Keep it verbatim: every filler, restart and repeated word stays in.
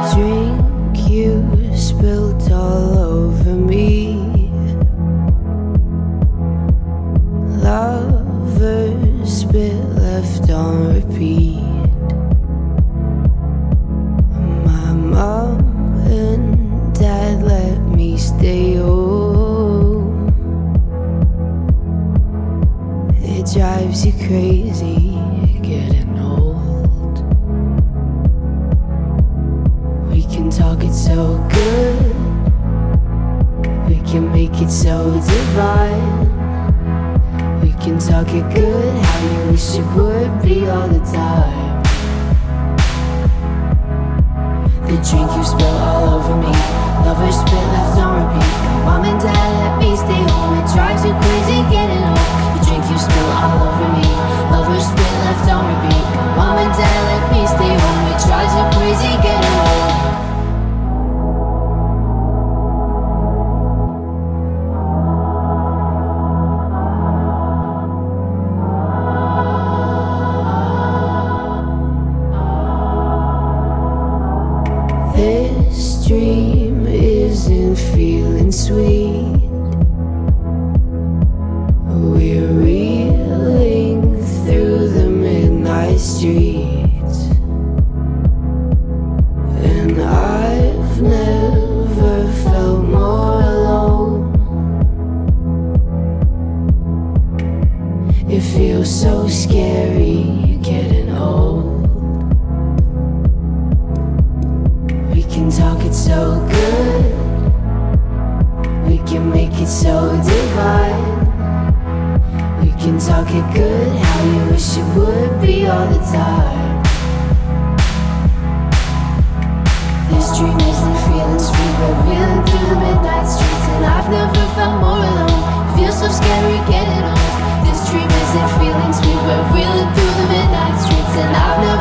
Drink you spilled all over me. Lovers spit left on repeat. My mom and dad let me stay home. It drives you crazy getting old. We can talk it so good, we can make it so divine. We can talk it good, how you wish it would be all the time. The drink you spill all over me, lovers spit left on repeat. Mom and dad let me stay home, it drives you crazy getting home. The drink you spill all over me, lovers spit left on repeat. Mom and dad let me stay home, it drives you crazy getting home. This dream isn't feeling sweet. We're reeling through the midnight streets, and I've never felt more alone. It feels so scary getting old. We can talk it so good, we can make it so divine. We can talk it good, how you wish it would be all the time. This dream isn't feeling sweet, we're reeling through the midnight streets, and I've never felt more alone. It feels so scary getting old. This dream isn't feeling sweet, we're reeling through the midnight streets, and I've never